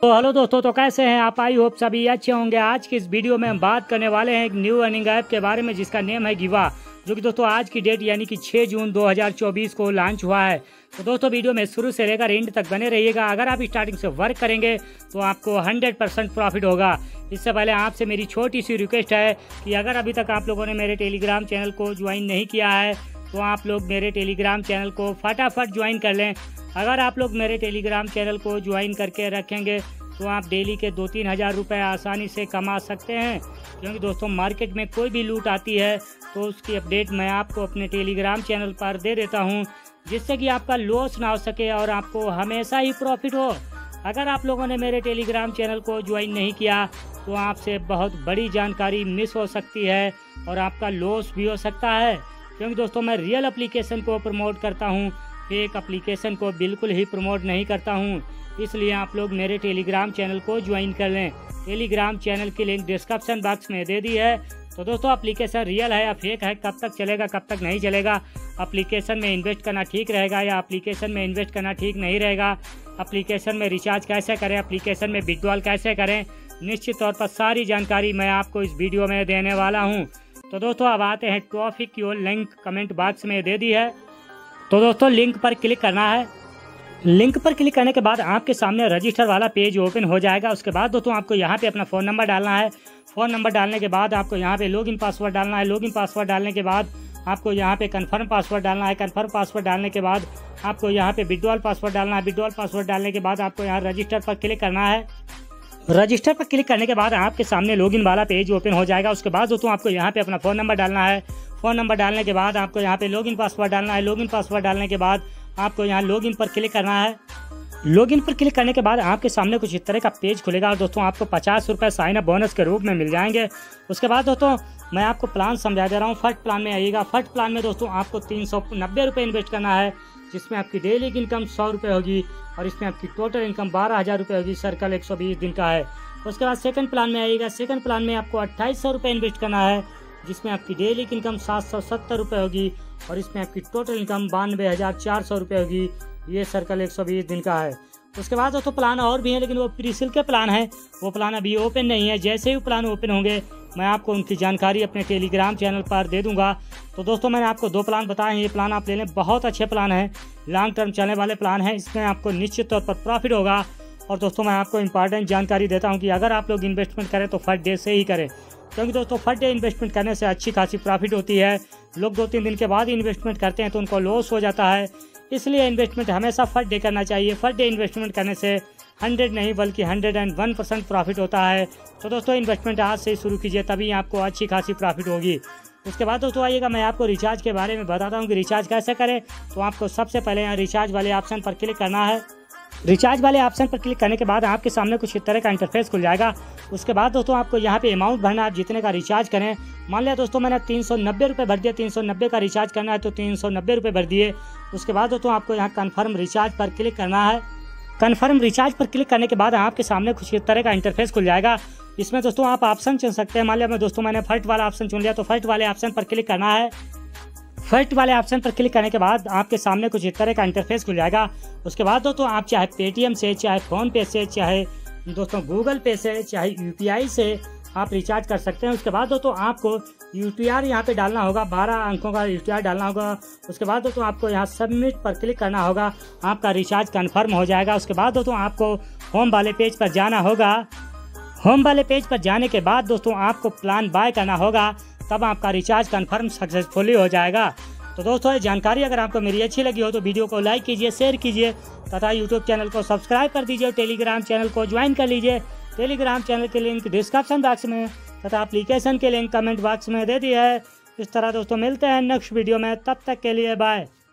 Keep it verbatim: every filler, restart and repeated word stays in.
तो हेलो दोस्तों, तो कैसे हैं आप? आई होप सभी अच्छे होंगे। आज की इस वीडियो में हम बात करने वाले हैं एक न्यू अर्निंग ऐप के बारे में जिसका नेम है गिवा, जो कि दोस्तों आज की डेट यानी कि छह जून दो हज़ार चौबीस को लॉन्च हुआ है। तो दोस्तों वीडियो में शुरू से लेकर एंड तक बने रहिएगा। अगर आप स्टार्टिंग से वर्क करेंगे तो आपको हंड्रेड परसेंट प्रॉफिट होगा। इससे पहले आपसे मेरी छोटी सी रिक्वेस्ट है कि अगर अभी तक आप लोगों ने मेरे टेलीग्राम चैनल को ज्वाइन नहीं किया है तो आप लोग मेरे टेलीग्राम चैनल को फटाफट ज्वाइन कर लें। अगर आप लोग मेरे टेलीग्राम चैनल को ज्वाइन करके रखेंगे तो आप डेली के दो तीन हज़ार रुपये आसानी से कमा सकते हैं, क्योंकि दोस्तों मार्केट में कोई भी लूट आती है तो उसकी अपडेट मैं आपको अपने टेलीग्राम चैनल पर दे देता हूं, जिससे कि आपका लॉस ना हो सके और आपको हमेशा ही प्रॉफिट हो। अगर आप लोगों ने मेरे टेलीग्राम चैनल को ज्वाइन नहीं किया तो आपसे बहुत बड़ी जानकारी मिस हो सकती है और आपका लॉस भी हो सकता है, क्योंकि दोस्तों मैं रियल एप्लीकेशन को प्रमोट करता हूँ, फेक एप्लीकेशन को बिल्कुल ही प्रमोट नहीं करता हूँ। इसलिए आप लोग मेरे टेलीग्राम चैनल को ज्वाइन कर लें। टेलीग्राम चैनल की लिंक डिस्क्रिप्शन बॉक्स में दे दी है। तो दोस्तों एप्लीकेशन रियल है या फेक है, कब तक चलेगा कब तक नहीं चलेगा, एप्लीकेशन में इन्वेस्ट करना ठीक रहेगा या एप्लीकेशन में इन्वेस्ट करना ठीक नहीं रहेगा, एप्लीकेशन में रिचार्ज कैसे करें, एप्लीकेशन में विड्रॉल कैसे करें, निश्चित तौर पर सारी जानकारी मैं आपको इस वीडियो में देने वाला हूँ। तो दोस्तों अब आते हैं टॉपिक की ओर। लिंक कमेंट बॉक्स में दे दी है। तो दोस्तों लिंक पर क्लिक करना है। लिंक पर क्लिक करने के बाद आपके सामने रजिस्टर वाला पेज ओपन हो जाएगा। उसके बाद दोस्तों आपको यहाँ पे अपना फ़ोन नंबर डालना है। फ़ोन नंबर डालने के बाद आपको यहाँ पे लॉगिन पासवर्ड डालना है। लॉगिन पासवर्ड डालने के बाद आपको यहाँ पे कन्फर्म पासवर्ड डालना है। कन्फर्म पासवर्ड डालने के बाद आपको यहाँ पे विड्रॉल पासवर्ड डालना है। विड्रॉल पासवर्ड डालने के बाद आपको यहाँ रजिस्टर पर क्लिक करना है। रजिस्टर पर क्लिक करने के बाद आपके सामने लॉगिन वाला पेज ओपन हो जाएगा। उसके बाद दोस्तों आपको यहाँ पे अपना फ़ोन नंबर डालना है। फ़ोन नंबर डालने के बाद आपको यहाँ पे लॉगिन पासवर्ड डालना है। लॉगिन पासवर्ड डालने के बाद आपको यहाँ लॉगिन पर क्लिक करना है। लॉगिन पर क्लिक करने के बाद आपके सामने कुछ इस तरह का पेज खुलेगा और दोस्तों आपको पचास रुपये साइन अप बोनस के रूप में मिल जाएंगे। उसके बाद दोस्तों मैं आपको प्लान समझा दे रहा हूँ। फर्स्ट प्लान में आइएगा। फर्स्ट प्लान में दोस्तों आपको तीन सौ नब्बे रुपये इन्वेस्ट करना है, जिसमें आपकी डेली की इनकम सौ रुपये होगी और इसमें आपकी टोटल इनकम बारह हज़ार रुपये होगी। सर्कल एक सौ बीस दिन का है। उसके बाद सेकंड प्लान में आइएगा। सेकंड प्लान में आपको अट्ठाईस सौ रुपये इन्वेस्ट करना है, जिसमें आपकी डेली की इनकम सात सौ सत्तर रुपये होगी और इसमें आपकी टोटल इनकम बानवे हज़ार चार सौ रुपये होगी। ये सर्कल एक सौ बीस दिन का है। उसके बाद दोस्तों प्लान और भी हैं, लेकिन वो प्री सेल के प्लान है, वो प्लान अभी ओपन नहीं है। जैसे ही प्लान ओपन होंगे मैं आपको उनकी जानकारी अपने टेलीग्राम चैनल पर दे दूंगा। तो दोस्तों मैंने आपको दो प्लान बताए हैं, ये प्लान आप ले लें, बहुत अच्छे प्लान हैं, लॉन्ग टर्म चलने वाले प्लान हैं। इसमें आपको निश्चित तौर पर प्रॉफिट होगा। और दोस्तों मैं आपको इंपॉर्टेंट जानकारी देता हूँ कि अगर आप लोग इन्वेस्टमेंट करें तो फर्स्ट डे से ही करें, क्योंकि दोस्तों फर्स्ट डे इन्वेस्टमेंट करने से अच्छी खासी प्रॉफिट होती है। लोग दो तीन दिन के बाद इन्वेस्टमेंट करते हैं तो उनको लॉस हो जाता है, इसलिए इन्वेस्टमेंट हमेशा फर्स्ट डे करना चाहिए। फर्स्ट डे इन्वेस्टमेंट करने से हंड्रेड नहीं बल्कि hundred and one percent profit होता है। तो दोस्तों इन्वेस्टमेंट आज से ही शुरू कीजिए, तभी आपको अच्छी खासी प्रॉफिट होगी। उसके बाद दोस्तों आइएगा मैं आपको रिचार्ज के बारे में बताता हूँ कि रिचार्ज कैसे करें। तो आपको सबसे पहले यहाँ रिचार्ज वाले ऑप्शन पर क्लिक करना है। रिचार्ज वाले ऑप्शन पर क्लिक करने के बाद आपके सामने कुछ इस तरह का इंटरफेस खुल जाएगा। उसके बाद दोस्तों आपको यहाँ पे अमाउंट भरना है, आप जितने का रिचार्ज करें। मान लिया दोस्तों मैंने तीन सौ नब्बे रुपये भर दिया, तीन सौ नब्बे का रिचार्ज करना है तो तीन सौ नब्बे रुपये भर दिए। उसके बाद दोस्तों आपको यहाँ कन्फर्म रिचार्ज पर क्लिक करना है। कन्फर्म रिचार्ज पर क्लिक करने के बाद आपके सामने कुछ इस तरह का इंटरफेस खुल जाएगा। इसमें दोस्तों आप ऑप्शन चुन सकते हैं। मान लिया मैं दोस्तों मैंने फर्स्ट वाला ऑप्शन चुन लिया, तो फर्स्ट वाले ऑप्शन पर क्लिक करना है। फर्स्ट वाले ऑप्शन पर क्लिक करने के बाद आपके सामने कुछ इस तरह का इंटरफेस खुल जाएगा। उसके बाद दोस्तों आप चाहे पेटीएम से, चाहे फ़ोनपे से, चाहे दोस्तों गूगल पे से, चाहे यूपीआई से आप रिचार्ज कर सकते हैं। उसके बाद दोस्तों आपको यूटीआर यहाँ पे डालना होगा, बारह अंकों का यूटीआर डालना होगा। उसके बाद दोस्तों आपको यहाँ सबमिट पर क्लिक करना होगा, आपका रिचार्ज कन्फर्म हो जाएगा। उसके बाद दोस्तों आपको होम वाले पेज पर जाना होगा। होम वाले पेज पर जाने के बाद दोस्तों आपको प्लान बाय करना होगा, तब आपका रिचार्ज कन्फर्म सक्सेसफुली हो जाएगा। तो दोस्तों ये जानकारी अगर आपको मेरी अच्छी लगी हो तो वीडियो को लाइक कीजिए, शेयर कीजिए तथा यूट्यूब चैनल को सब्सक्राइब कर दीजिए और टेलीग्राम चैनल को ज्वाइन कर लीजिए। टेलीग्राम चैनल के लिंक डिस्क्रिप्शन बॉक्स में तथा एप्लीकेशन के लिंक कमेंट बॉक्स में दे दिया है। इस तरह दोस्तों मिलते हैं नेक्स्ट वीडियो में, तब तक के लिए बाय।